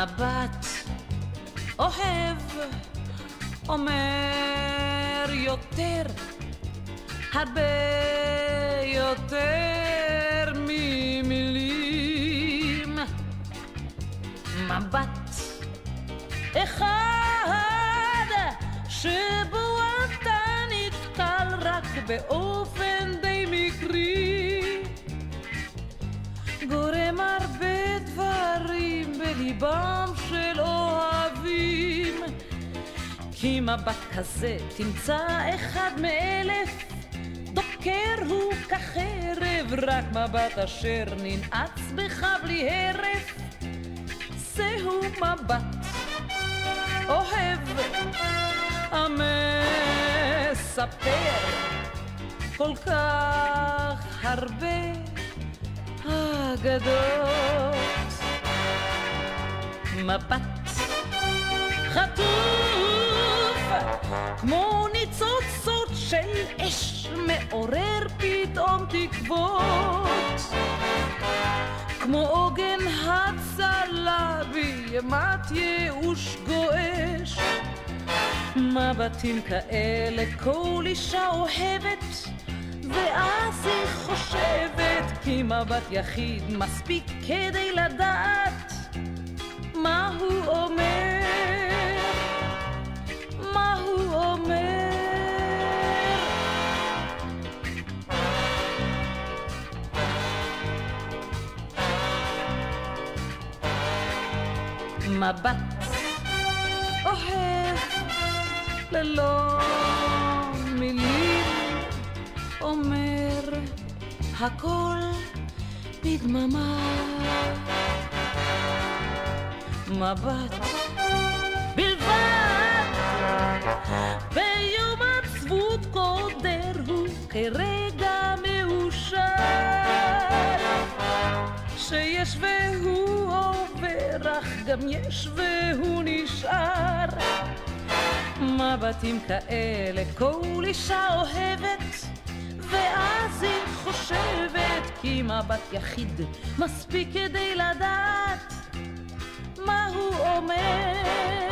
מבט אוהב אומר יותר, הרבה יותר ממילים. מבט אחד שבו אתה נתקל רק באופן די מקרי, גורם הרבה דברים בליבם של אוהבים. כי מבט כזה תמצא אחד מאלף, דוקר הוא כחרב, רק מבט אשר ננעץ בך בלי הרף. זהו מבט אוהב המספר כל כך הרבה אגדות. מבט חטוף כמו ניצוצות של אש, מעורר פתאום תקוות, כמו עוגן הצלה בימת ייאוש גועש. מבטים כאלה כל אישה אוהבת, ואז היא חושבת, כי מבט יחיד מספיק כדי לדעת מה הוא אומר, מה הוא אומר. מבט אוהב ללא מילים, אומר הכל בדממה. מבט בלבד ביום עצבות קודר הוא כרגע מאושר, שיש והוא עובר, אך גם יש והוא נשאר. מבטים כאלה כל אישה אוהבת, ואז היא חושבת, כי מבט יחיד מספיק כדי לדעת מה הוא אומר.